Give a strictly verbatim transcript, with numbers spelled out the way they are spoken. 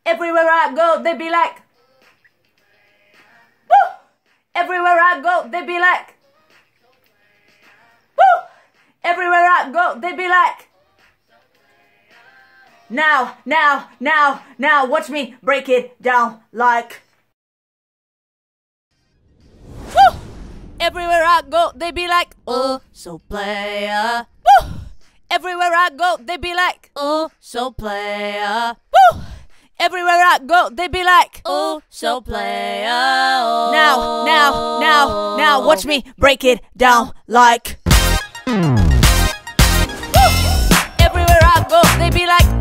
Everywhere I go, they be like, woo! Everywhere I go, they be like, woo! Everywhere I go, they be like, now, now, now, now, watch me break it down like, woo! Everywhere I go, they be like, oh, so player, woo! Everywhere I go, they be like, oh, so player, woo! Everywhere I go, they be like, oh, so player. Oh. Now, now, now, now, watch me break it down like, woo! Everywhere I go, they be like,